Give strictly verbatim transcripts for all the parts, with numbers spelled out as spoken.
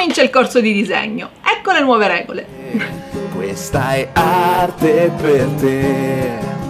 Comincia il corso di disegno, ecco le nuove regole. Questa è arte per te,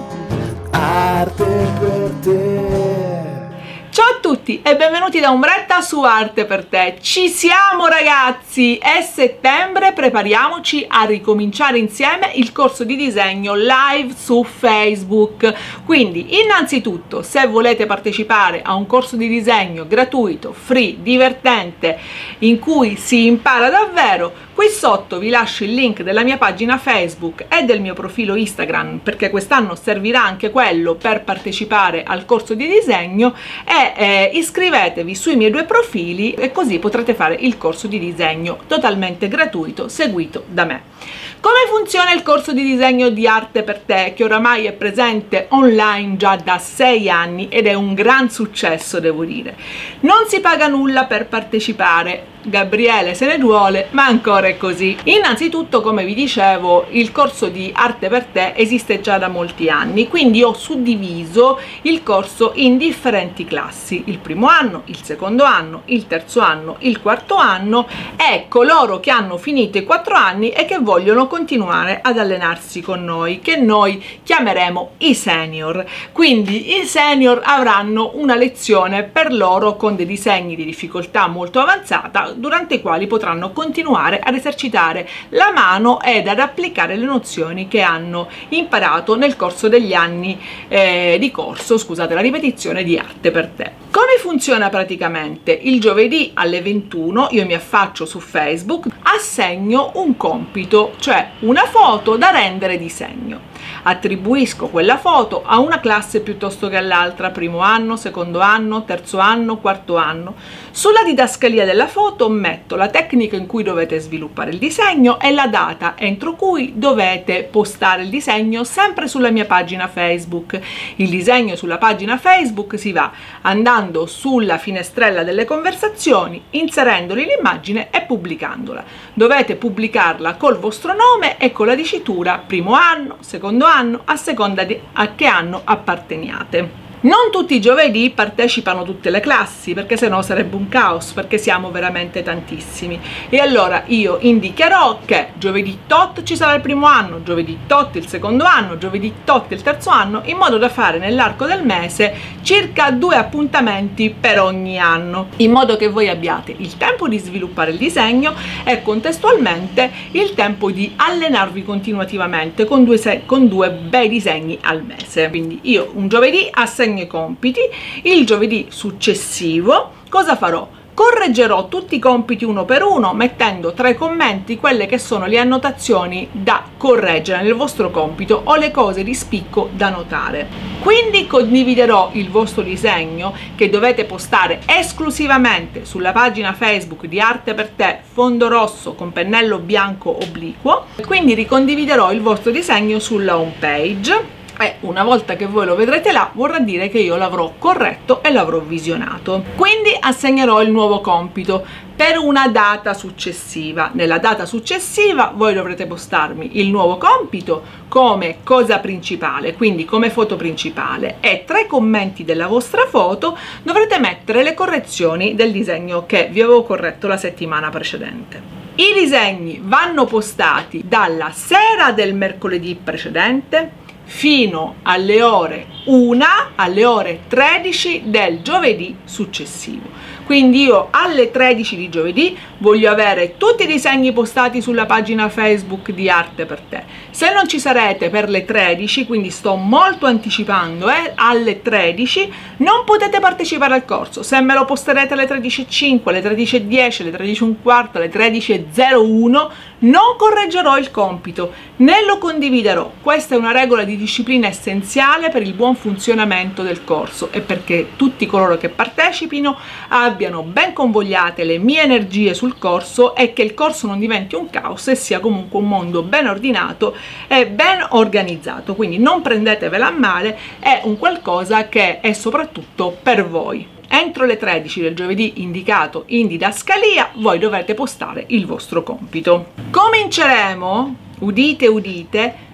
arte per te. Ciao a tutti e benvenuti da Ombretta su Arte per te. Ci siamo ragazzi, è settembre, prepariamoci a ricominciare insieme il corso di disegno live su Facebook. Quindi innanzitutto, se volete partecipare a un corso di disegno gratuito, free, divertente, in cui si impara davvero, qui sotto vi lascio il link della mia pagina Facebook e del mio profilo Instagram, perché quest'anno servirà anche quello per partecipare al corso di disegno, e eh, iscrivetevi sui miei due profili e così potrete fare il corso di disegno totalmente gratuito seguito da me. Come funziona il corso di disegno di Arte per te, che oramai è presente online già da sei anni ed è un gran successo, devo dire. Non si paga nulla per partecipare, Gabriele se ne duole, ma ancora è così. Innanzitutto, come vi dicevo, il corso di Arte per te esiste già da molti anni, quindi ho suddiviso il corso in differenti classi: il primo anno, il secondo anno, il terzo anno, il quarto anno e coloro che hanno finito i quattro anni e che vogliono continuare ad allenarsi con noi, che noi chiameremo i senior. Quindi i senior avranno una lezione per loro con dei disegni di difficoltà molto avanzata, durante i quali potranno continuare ad esercitare la mano ed ad applicare le nozioni che hanno imparato nel corso degli anni eh, di corso, scusate la ripetizione, di Arte per te. Come funziona praticamente? Il giovedì alle ventuno io mi affaccio su Facebook, assegno un compito, cioè una foto da rendere disegno. Attribuisco quella foto a una classe piuttosto che all'altra, primo anno, secondo anno, terzo anno, quarto anno. Sulla didascalia della foto metto la tecnica in cui dovete sviluppare il disegno e la data entro cui dovete postare il disegno, sempre sulla mia pagina Facebook. Il disegno sulla pagina Facebook si va andando sulla finestrella delle conversazioni, inserendoli l'immagine e pubblicandola. Dovete pubblicarla col vostro nome e con la dicitura primo anno, secondo anno, a seconda di a che anno apparteniate. Non tutti i giovedì partecipano tutte le classi, perché sennò sarebbe un caos, perché siamo veramente tantissimi. E allora io indicherò che giovedì tot ci sarà il primo anno, giovedì tot il secondo anno, giovedì tot il terzo anno, in modo da fare nell'arco del mese circa due appuntamenti per ogni anno, in modo che voi abbiate il tempo di sviluppare il disegno e contestualmente il tempo di allenarvi continuativamente con due, con due bei disegni al mese. Quindi io un giovedì assegno i compiti, il giovedì successivo cosa farò? Correggerò tutti i compiti uno per uno, mettendo tra i commenti quelle che sono le annotazioni da correggere nel vostro compito o le cose di spicco da notare. Quindi condividerò il vostro disegno, che dovete postare esclusivamente sulla pagina Facebook di Arte per te, fondo rosso con pennello bianco obliquo. Quindi ricondividerò il vostro disegno sulla home page. E una volta che voi lo vedrete là, vorrà dire che io l'avrò corretto e l'avrò visionato. Quindi assegnerò il nuovo compito per una data successiva. Nella data successiva voi dovrete postarmi il nuovo compito come cosa principale, quindi come foto principale, e tra i commenti della vostra foto dovrete mettere le correzioni del disegno che vi avevo corretto la settimana precedente. I disegni vanno postati dalla sera del mercoledì precedente fino alle ore una, alle ore tredici del giovedì successivo. Quindi io alle tredici di giovedì voglio avere tutti i disegni postati sulla pagina Facebook di Arte per te. Se non ci sarete per le tredici, quindi sto molto anticipando, eh, alle tredici non potete partecipare al corso. Se me lo posterete alle tredici e cinque, alle tredici e dieci, alle tredici e un quarto, alle tredici e zero uno, non correggerò il compito né lo condividerò. Questa è una regola di disciplina essenziale per il buon funzionamento del corso e perché tutti coloro che partecipino abbiano ben convogliate le mie energie sul corso e che il corso non diventi un caos e sia comunque un mondo ben ordinato e ben organizzato. Quindi non prendetevela a male, è un qualcosa che è soprattutto per voi. Entro le tredici del giovedì indicato in didascalia voi dovete postare il vostro compito. Cominceremo, udite udite,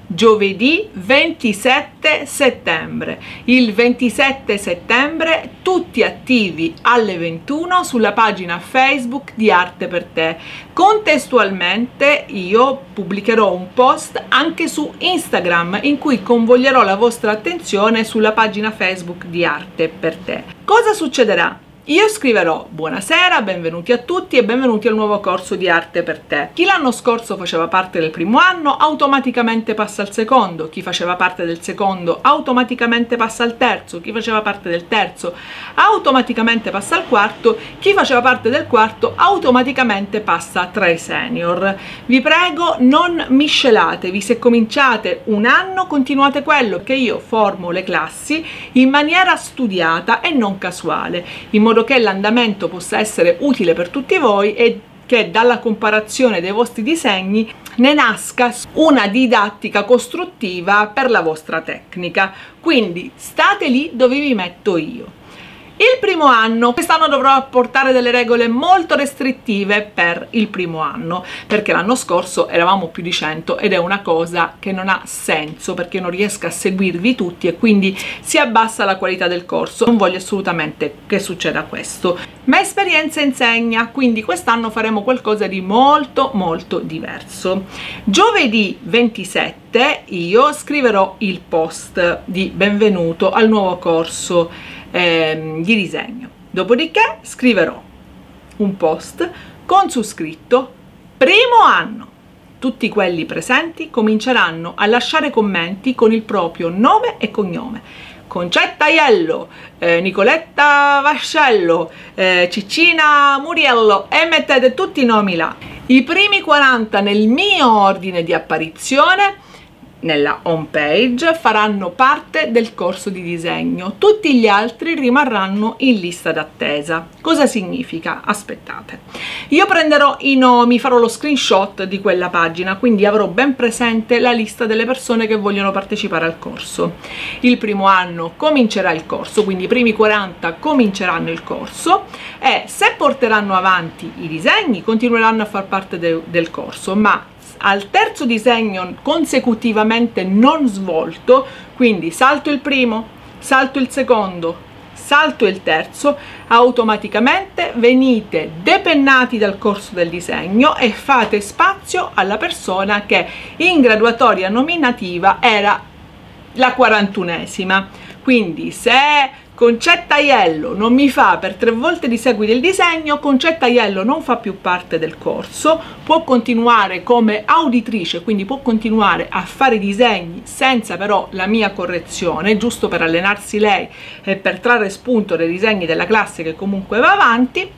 giovedì ventisette settembre. Il ventisette settembre tutti attivi alle ventuno sulla pagina Facebook di Arte per Te. Contestualmente io pubblicherò un post anche su Instagram in cui convoglierò la vostra attenzione sulla pagina Facebook di Arte per Te. Cosa succederà? Io scriverò: buonasera, benvenuti a tutti e benvenuti al nuovo corso di Arte per Te. Chi l'anno scorso faceva parte del primo anno automaticamente passa al secondo, chi faceva parte del secondo automaticamente passa al terzo, chi faceva parte del terzo automaticamente passa al quarto, chi faceva parte del quarto automaticamente passa tra i senior. Vi prego, non miscelatevi, se cominciate un anno continuate quello, che io formo le classi in maniera studiata e non casuale, in modo che l'andamento possa essere utile per tutti voi e che dalla comparazione dei vostri disegni ne nasca una didattica costruttiva per la vostra tecnica. Quindi state lì dove vi metto io. Il primo anno, quest'anno dovrò apportare delle regole molto restrittive per il primo anno, perché l'anno scorso eravamo più di cento ed è una cosa che non ha senso, perché non riesco a seguirvi tutti e quindi si abbassa la qualità del corso. Non voglio assolutamente che succeda questo, ma esperienza insegna, quindi quest'anno faremo qualcosa di molto molto diverso. Giovedì ventisette io scriverò il post di benvenuto al nuovo corso Ehm, di disegno. Dopodiché scriverò un post con su scritto primo anno. Tutti quelli presenti cominceranno a lasciare commenti con il proprio nome e cognome. Concetta Iello, eh, Nicoletta Vascello, eh, Ciccina Muriello, e mettete tutti i nomi là. I primi quaranta nel mio ordine di apparizione nella home page faranno parte del corso di disegno, tutti gli altri rimarranno in lista d'attesa. Cosa significa? Aspettate, io prenderò i nomi, farò lo screenshot di quella pagina, quindi avrò ben presente la lista delle persone che vogliono partecipare al corso. Il primo anno comincerà il corso, quindi i primi quaranta cominceranno il corso e se porteranno avanti i disegni continueranno a far parte de- del corso, ma al terzo disegno consecutivamente non svolto, quindi salto il primo, salto il secondo, salto il terzo, automaticamente venite depennati dal corso del disegno e fate spazio alla persona che in graduatoria nominativa era la quarantunesima. Quindi se Concetta Iello non mi fa per tre volte di seguito il disegno, Concetta Iello non fa più parte del corso, può continuare come auditrice, quindi può continuare a fare i disegni senza però la mia correzione, giusto per allenarsi lei e per trarre spunto dai disegni della classe che comunque va avanti,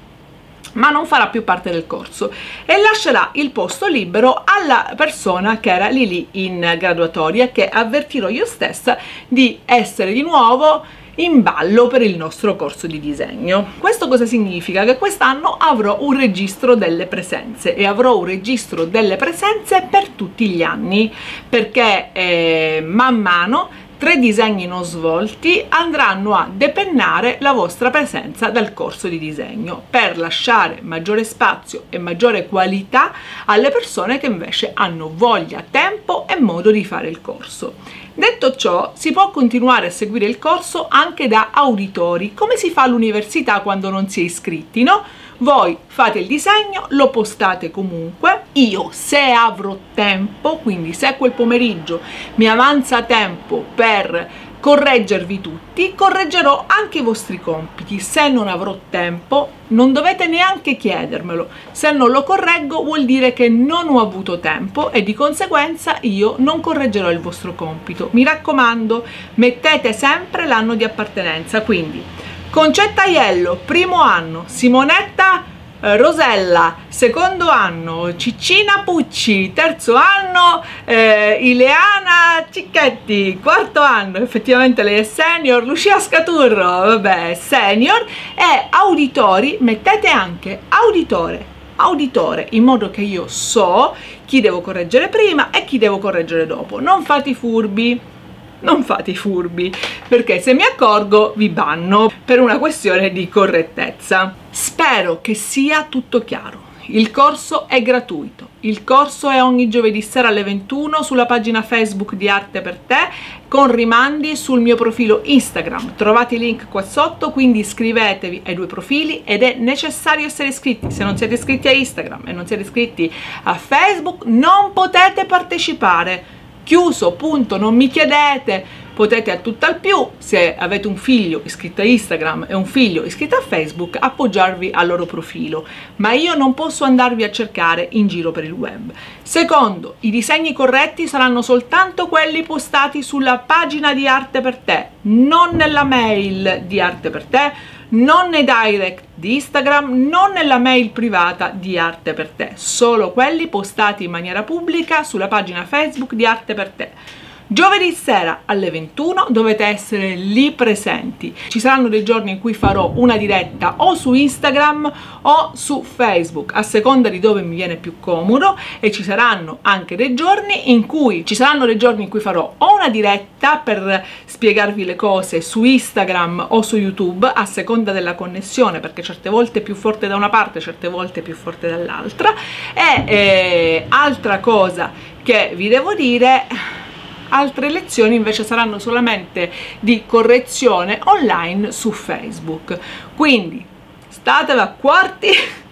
ma non farà più parte del corso e lascerà il posto libero alla persona che era lì lì in graduatoria, che avvertirò io stessa di essere di nuovo in ballo per il nostro corso di disegno. Questo cosa significa? Che quest'anno avrò un registro delle presenze e avrò un registro delle presenze per tutti gli anni, perché eh, man mano tre disegni non svolti andranno a depennare la vostra presenza dal corso di disegno per lasciare maggiore spazio e maggiore qualità alle persone che invece hanno voglia, tempo e modo di fare il corso. Detto ciò, si può continuare a seguire il corso anche da auditori, come si fa all'università quando non si è iscritti, no? Voi fate il disegno, lo postate comunque, io se avrò tempo, quindi se quel pomeriggio mi avanza tempo per correggervi tutti, correggerò anche i vostri compiti. Se non avrò tempo non dovete neanche chiedermelo, se non lo correggo vuol dire che non ho avuto tempo e di conseguenza io non correggerò il vostro compito. Mi raccomando, mettete sempre l'anno di appartenenza, quindi Concetta Iello, primo anno, Simonetta eh, Rosella, secondo anno, Ciccina Pucci, terzo anno, eh, Ileana Cicchetti, quarto anno, effettivamente lei è senior, Lucia Scaturro, vabbè, senior, e auditori, mettete anche auditore, auditore, in modo che io so chi devo correggere prima e chi devo correggere dopo. Non fate i furbi. Non fate i furbi, perché se mi accorgo vi banno per una questione di correttezza. Spero che sia tutto chiaro. il corso è gratuito, il corso è ogni giovedì sera alle ventuno sulla pagina Facebook di Arte per Te, con rimandi sul mio profilo Instagram. Trovate i link qua sotto, quindi iscrivetevi ai due profili ed è necessario essere iscritti. Se non siete iscritti a Instagram e non siete iscritti a Facebook non potete partecipare. Chiuso, punto, non mi chiedete. Potete a tutt'al più, se avete un figlio iscritto a Instagram e un figlio iscritto a Facebook, appoggiarvi al loro profilo, ma io non posso andarvi a cercare in giro per il web. Secondo, i disegni corretti saranno soltanto quelli postati sulla pagina di Arte per Te, non nella mail di Arte per Te, non nei direct di Instagram, non nella mail privata di Arte per Te, solo quelli postati in maniera pubblica sulla pagina Facebook di Arte per Te. Giovedì sera alle ventuno dovete essere lì presenti. Ci saranno dei giorni in cui farò una diretta o su Instagram o su Facebook, a seconda di dove mi viene più comodo, e ci saranno anche dei giorni in cui ci saranno dei giorni in cui farò o una diretta per spiegarvi le cose su Instagram o su YouTube, a seconda della connessione, perché certe volte è più forte da una parte, certe volte è più forte dall'altra. E eh, altra cosa che vi devo dire, altre lezioni invece saranno solamente di correzione online su Facebook. Quindi statevi accorti,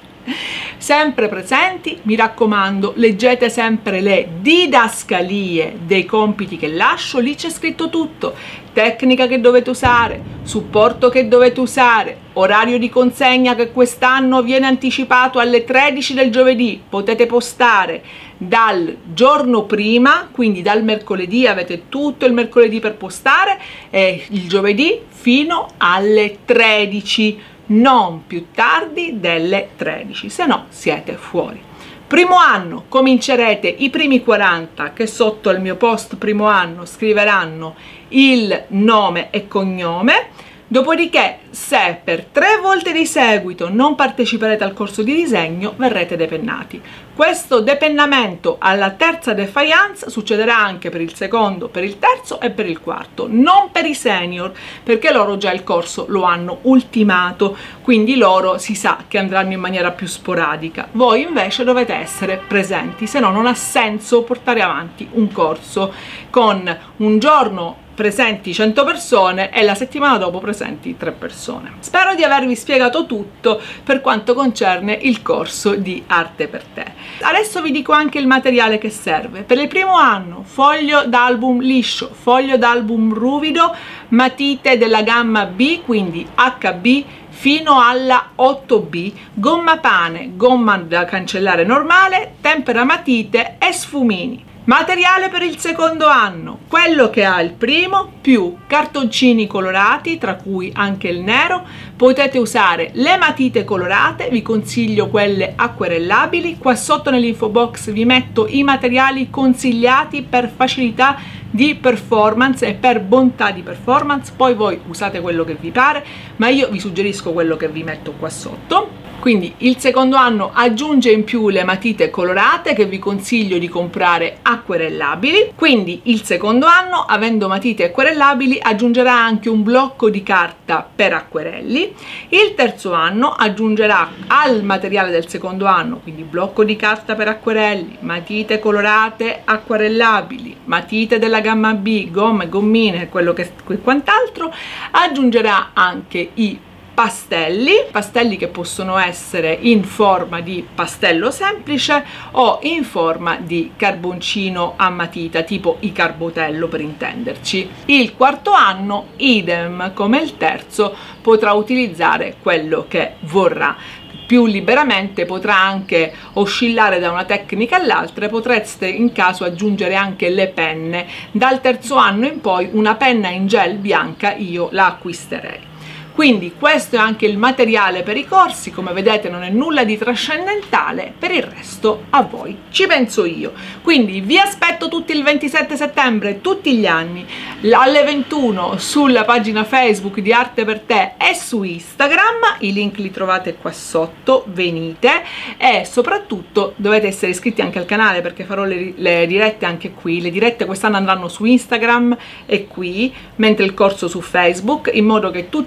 sempre presenti, mi raccomando, leggete sempre le didascalie dei compiti che lascio, lì c'è scritto tutto: tecnica che dovete usare, supporto che dovete usare, orario di consegna che quest'anno viene anticipato alle tredici del giovedì, potete postare dal giorno prima, quindi dal mercoledì, avete tutto il mercoledì per postare, e il giovedì fino alle tredici, non più tardi delle tredici, se no siete fuori. Primo anno, comincerete i primi quaranta che sotto al mio post primo anno scriveranno il nome e cognome. Dopodiché, se per tre volte di seguito non parteciperete al corso di disegno, verrete depennati. Questo depennamento alla terza defiance succederà anche per il secondo, per il terzo e per il quarto, non per i senior, perché loro già il corso lo hanno ultimato, quindi loro si sa che andranno in maniera più sporadica. Voi invece dovete essere presenti, se no non ha senso portare avanti un corso con un giorno presenti cento persone e la settimana dopo presenti tre persone. Spero di avervi spiegato tutto per quanto concerne il corso di Arte per Te. Adesso vi dico anche il materiale che serve. Per il primo anno, foglio d'album liscio, foglio d'album ruvido, matite della gamma B, quindi H B fino alla otto B, gomma pane, gomma da cancellare normale, tempera matite e sfumini. Materiale per il secondo anno, quello che ha il primo, più cartoncini colorati, tra cui anche il nero. Potete usare le matite colorate, vi consiglio quelle acquerellabili. Qua sotto nell'info box vi metto i materiali consigliati per facilità di performance e per bontà di performance, poi voi usate quello che vi pare, ma io vi suggerisco quello che vi metto qua sotto. Quindi il secondo anno aggiunge in più le matite colorate, che vi consiglio di comprare acquerellabili. Quindi il secondo anno, avendo matite acquerellabili, aggiungerà anche un blocco di carta per acquerelli. Il terzo anno aggiungerà al materiale del secondo anno, quindi blocco di carta per acquerelli, matite colorate acquerellabili, matite della gamma B, gomme, gommine, quello che quant'altro, aggiungerà anche i pastelli, pastelli che possono essere in forma di pastello semplice o in forma di carboncino a matita, tipo i carbotello per intenderci. Il quarto anno, idem come il terzo, potrà utilizzare quello che vorrà. Più liberamente, potrà anche oscillare da una tecnica all'altra, potreste in caso aggiungere anche le penne. Dal terzo anno in poi una penna in gel bianca io la acquisterei. Quindi questo è anche il materiale per i corsi, come vedete non è nulla di trascendentale, per il resto a voi ci penso io. Quindi vi aspetto tutti il ventisette settembre, tutti gli anni, alle ventuno sulla pagina Facebook di Arte per Te e su Instagram, i link li trovate qua sotto, venite, e soprattutto dovete essere iscritti anche al canale, perché farò le, le dirette anche qui. Le dirette quest'anno andranno su Instagram e qui, mentre il corso su Facebook, in modo che tutti i social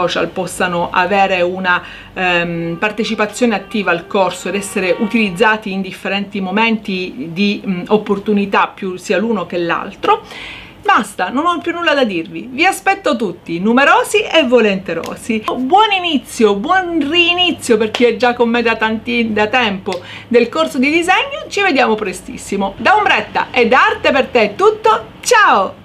social possano avere una ehm, partecipazione attiva al corso ed essere utilizzati in differenti momenti di mh, opportunità, più sia l'uno che l'altro. Basta, non ho più nulla da dirvi, vi aspetto tutti, numerosi e volenterosi. Buon inizio, buon rinizio per chi è già con me da, tanti, da tempo del corso di disegno, ci vediamo prestissimo. Da Ombretta e da Arte per Te è tutto, ciao!